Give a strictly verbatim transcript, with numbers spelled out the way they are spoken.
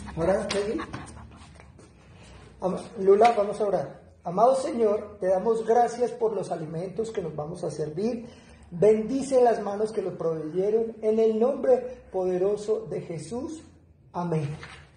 Ahora, Peggy. Am- Lula, vamos a orar. Amado Señor, te damos gracias por los alimentos que nos vamos a servir. Bendice las manos que los proveyeron. En el nombre poderoso de Jesús. Amén.